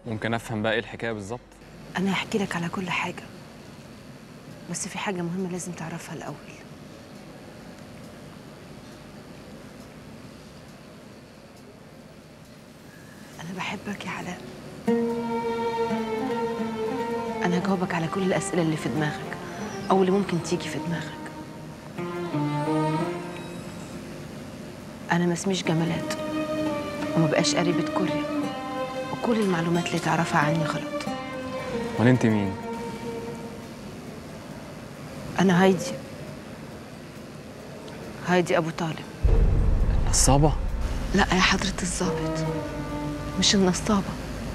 ممكن افهم بقى ايه الحكايه بالظبط؟ أنا هحكي لك على كل حاجة، بس في حاجة مهمة لازم تعرفها الأول. أنا بحبك يا علاء. أنا هجاوبك على كل الأسئلة اللي في دماغك أو اللي ممكن تيجي في دماغك. أنا ما اسميش جمالات وما بقاش قريبة كوريا، وكل المعلومات اللي تعرفها عني غلط. امال انت مين؟ أنا هايدي أبو طالب. النصابه؟ لا يا حضرة الضابط، مش النصابة.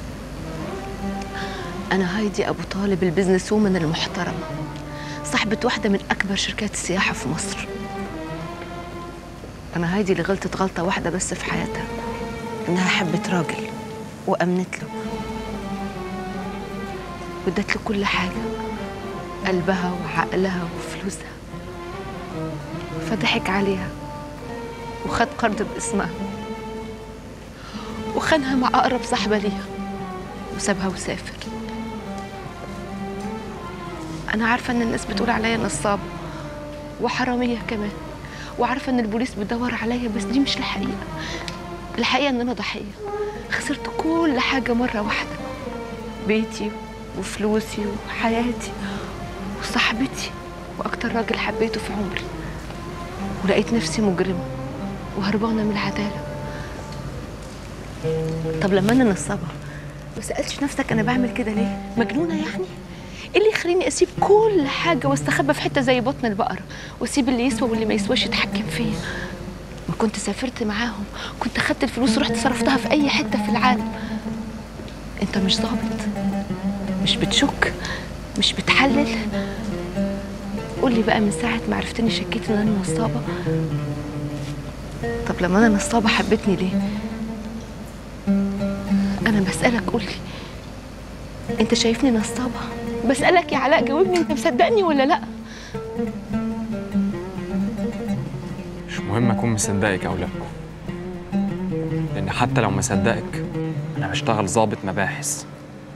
أنا هايدي أبو طالب، البزنس وومن المحترمة، صاحبة واحدة من أكبر شركات السياحة في مصر. أنا هايدي اللي غلطت غلطة واحدة بس في حياتها، إنها حبت راجل وأمنت له وادت له كل حاجة، قلبها وعقلها وفلوسها، فضحك عليها وخد قرض باسمها وخانها مع أقرب صاحبة ليها وسابها وسافر. أنا عارفة إن الناس بتقول عليا نصابة وحرامية كمان، وعارفة إن البوليس بيدور عليا، بس دي مش الحقيقة. الحقيقة إن أنا ضحية، خسرت كل حاجة مرة واحدة، بيتي وفلوسي وحياتي وصاحبتي وأكتر راجل حبيته في عمري، ولقيت نفسي مجرمة وهربانة من العدالة. طب لما أنا نصابة ما سألتش نفسك أنا بعمل كده ليه؟ مجنونة يعني؟ إيه اللي يخليني أسيب كل حاجة واستخبى في حتة زي بطن البقرة، وأسيب اللي يسوى واللي ما يسواش يتحكم فيا؟ ما كنت سافرت معاهم، كنت خدت الفلوس ورحت صرفتها في أي حتة في العالم. أنت مش ظابط، مش بتشك، مش بتحلل. قولي بقى، من ساعة ما عرفتني شكيت إن أنا نصابة؟ طب لما أنا نصابة حبتني ليه؟ أنا بسألك، قولي، أنت شايفني نصابة؟ بسألك يا علاء، جاوبني، أنت مصدقني ولا لأ؟ مش مهم اكون مصدقك او لا، لان حتى لو مصدقك انا بشتغل ضابط مباحث.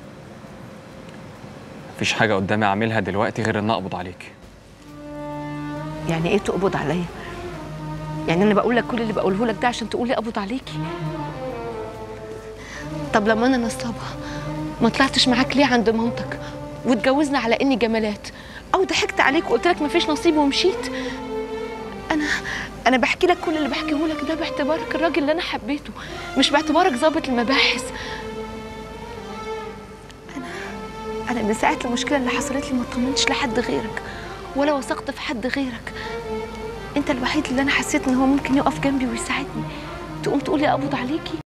مفيش حاجه قدامي اعملها دلوقتي غير ان اقبض عليك. يعني إيه تقبض عليا؟ يعني أنا بقول لك كل اللي بقوله لك ده عشان تقولي أقبض عليكي؟ طب لما أنا نصابة ما طلعتش معاك ليه عند مامتك واتجوزنا على إني جمالات، أو ضحكت عليك وقلت لك مفيش نصيب ومشيت؟ أنا بحكي لك كل اللي بحكيه لك ده باعتبارك الراجل اللي أنا حبيته، مش باعتبارك ضابط المباحث. أنا من ساعة المشكلة اللي حصلت لي ما اطمنتش لحد غيرك ولا وثقت في حد غيرك. أنت الوحيد اللي أنا حسيت إن هو ممكن يقف جنبي ويساعدني، تقوم تقولي أقبض عليكي؟